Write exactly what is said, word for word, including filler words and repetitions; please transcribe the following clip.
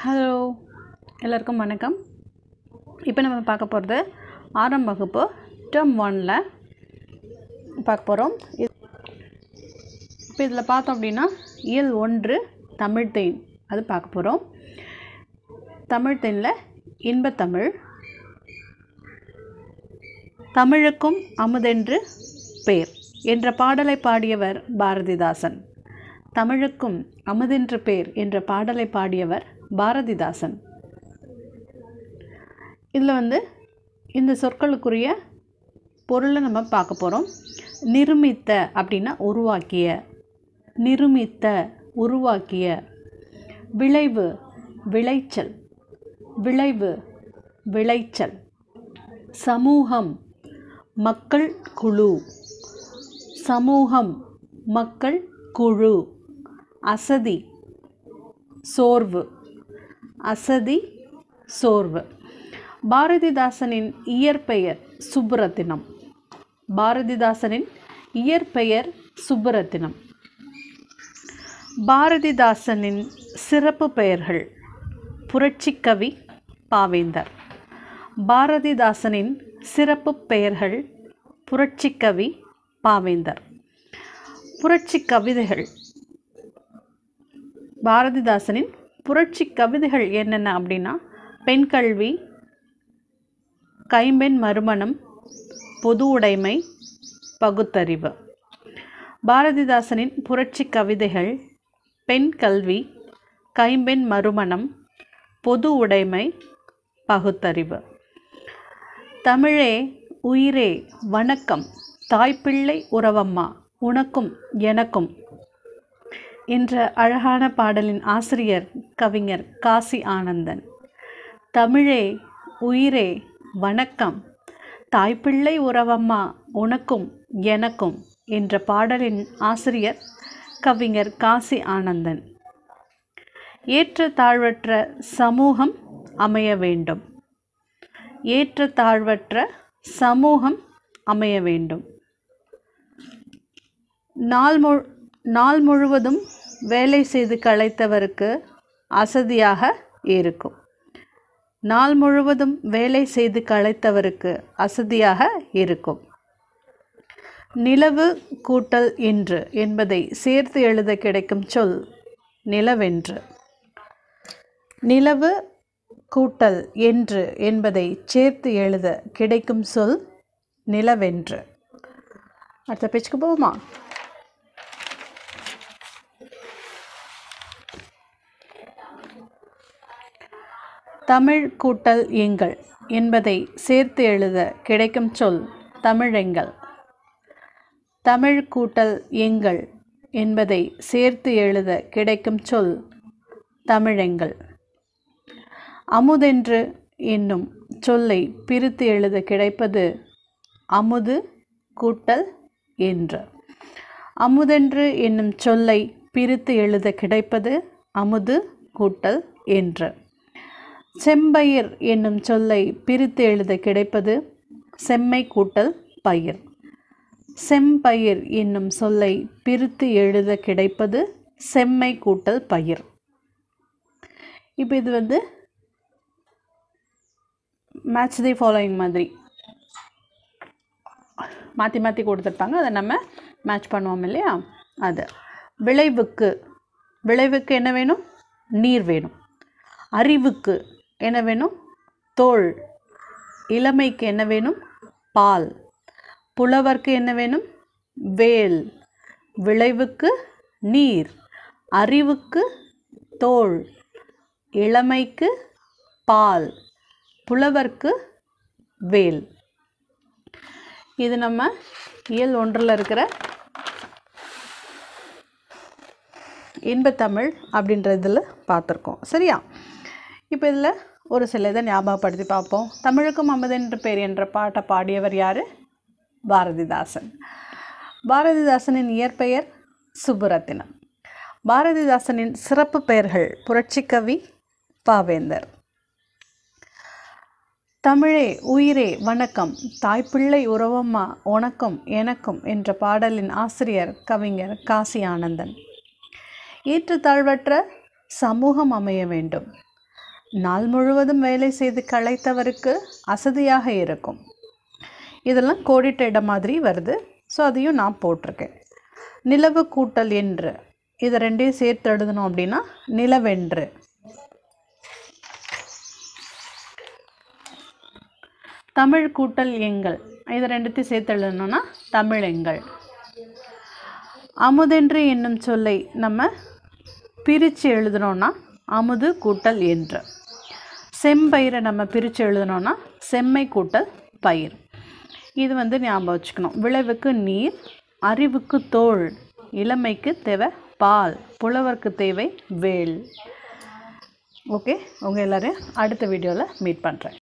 Hello எல்லாருக்கும் வணக்கம். இப்போ நம்ம பார்க்க போகிறது ஆறாம் வகுப்பு டேர்ம் ஒன்னில் பார்க்க போகிறோம். இப்போ இதில் பார்த்தோம் அப்படின்னா இயல் ஒன்று தமிழ் தேன் அது பார்க்க போகிறோம். தமிழ் தேனில் இன்பத்தமிழ். தமிழுக்கும் அமுதென்று பேர் என்ற பாடலை பாடியவர் பாரதிதாசன். தமிழுக்கும் அமுதென்று பேர் என்ற பாடலை பாடியவர் பாரதிதாசன். இதில் வந்து இந்த சொற்களுக்குரிய பொருளை நம்ம பார்க்க போகிறோம். நிருமித்த அப்படின்னா உருவாக்கிய, நிருமித்த உருவாக்கிய. விளைவு விளைச்சல், விளைவு விளைச்சல். சமூகம் மக்கள் குழு, சமூகம் மக்கள் குழு. அசதி சோர்வு, அசதி சோர்வு. பாரதிதாசனின் இயற்பெயர் சுப்புரத்தினம். பாரதிதாசனின் இயற்பெயர் சுப்புரத்தினம். பாரதிதாசனின் சிறப்பு பெயர்கள் புரட்சிக்கவி பாவேந்தர். பாரதிதாசனின் சிறப்பு பெயர்கள் புரட்சிக்கவி பாவேந்தர். புரட்சி கவிதைகள். பாரதிதாசனின் புரட்சி கவிதைகள் என்னென்ன அப்படின்னா பெண் கல்வி, கைம்பெண் மறுமணம், பொது உடைமை, பகுத்தறிவு. பாரதிதாசனின் புரட்சி கவிதைகள் பெண் கல்வி, கைம்பெண் மறுமணம், பொது உடைமை, பகுத்தறிவு. தமிழே உயிரே வணக்கம், தாய்ப்பிள்ளை உறவம்மா உனக்கும் எனக்கும் என்ற அழகான பாடலின் ஆசிரியர் கவிஞர் காசி ஆனந்தன். தமிழே உயிரே வணக்கம், தாய்ப்பிள்ளை உறவம்மா உனக்கும் எனக்கும் என்ற பாடலின் ஆசிரியர் கவிஞர் காசி ஆனந்தன். ஏற்ற தாழ்வற்ற சமூகம் அமைய வேண்டும், ஏற்ற தாழ்வற்ற சமூகம் அமைய வேண்டும். நாள் மு நாள் முழுவதும் வேலை செய்து களைத்தவருக்கு அசதியாக இருக்கும். நாள் முழுவதும் வேலை செய்து களைத்தவருக்கு அசதியாக இருக்கும். நிலவு கூட்டல் இன்று என்பதை சேர்த்து எழுத கிடைக்கும் சொல் நிலவென்று. நிலவு கூட்டல் என்று என்பதை சேர்த்து எழுத கிடைக்கும் சொல் நிலவென்று. அடுத்த பேச்சுக்கு போவோமா? தமிழ் கூட்டல் எங்கள் என்பதை சேர்த்து எழுத கிடைக்கும் சொல் தமிழெங்கள். தமிழ் கூட்டல் எங்கள் என்பதை சேர்த்து எழுத கிடைக்கும் சொல் தமிழெங்கள். அமுதென்று என்னும் சொல்லை பிரித்து எழுத கிடைப்பது அமுது கூட்டல் என்று. அமுதென்று என்னும் சொல்லை பிரித்து எழுத கிடைப்பது அமுது கூட்டல் என்று. செம்பயிர் என்னும் சொல்லை பிரித்து எழுத கிடைப்பது செம்மை கூட்டல் பயிர். செம்பயிர் என்னும் சொல்லை பிரித்து எழுத கிடைப்பது செம்மை கூட்டல் பயிர். இப்போ இது வந்து மேட்ச் தி ஃபாலோயிங் மாதிரி மாற்றி மாற்றி கொடுத்துருப்பாங்க, அதை நம்ம மேட்ச் பண்ணுவோம் இல்லையா? அது விளைவுக்கு, விளைவுக்கு என்ன வேணும்? நீர் வேணும். அறிவுக்கு என்ன வேணும்? தோள். இளமைக்கு என்ன வேணும்? பால். புலவர்க்கு என்ன வேணும்? வேல். விளைவுக்கு நீர், அறிவுக்கு தோள், இளமைக்கு பால், புலவர்க்கு வேல். இது நம்ம இயல் ஒன்றில் இருக்கிற இன்பத்தமிழ் அப்படின்றதில் பார்த்துருக்கோம். சரியா? இப்போ இதில் ஒரு சில இதை ஞாபகப்படுத்தி பார்ப்போம். தமிழுக்கும் அமுதென்று பேர் என்ற பாட்டை பாடியவர் யார்? பாரதிதாசன். பாரதிதாசனின் இயற்பெயர் சுப்புரத்தினம். பாரதிதாசனின் சிறப்பு பெயர்கள் புரட்சிக்கவி பாவேந்தர். தமிழே உயிரே வணக்கம், தாய்ப்பிள்ளை உறவம்மா உனக்கும் எனக்கும் என்ற பாடலின் ஆசிரியர் கவிஞர் காசி ஆனந்தன். ஏற்றத்தாழ்வற்ற சமூகம் அமைய வேண்டும். நாள் முழுவதும் வேலை செய்து களைத்தவருக்கு அசதியாக இருக்கும். இதெல்லாம் கோடிட்ட இடம் மாதிரி வருது. ஸோ அதையும் நான் போட்டிருக்கேன். நிலவு கூட்டல் என்று, இதை ரெண்டையும் சேர்த்து எழுதணும் அப்படின்னா நிலவென்று. தமிழ் கூட்டல் எங்கள், இதை ரெண்டுத்தையும் சேர்த்து எழுதணும்னா தமிழெங்கள். அமுதென்று என்னும் சொல்லை நம்ம பிரித்து எழுதணும்னா அமுது கூட்டல் என்று. செம்பயிரை நம்ம பிரித்து எழுதணும்னா செம்மை கூட்டல் பயிர். இது வந்து ஞாபகம் வச்சுக்கணும். விளைவுக்கு நீர், அறிவுக்கு தோள், இளமைக்கு தேவை பால், புலவருக்கு தேவை வேல். ஓகே, உங்கள் எல்லோரையும் அடுத்த வீடியோவில் மீட் பண்ணுறேன்.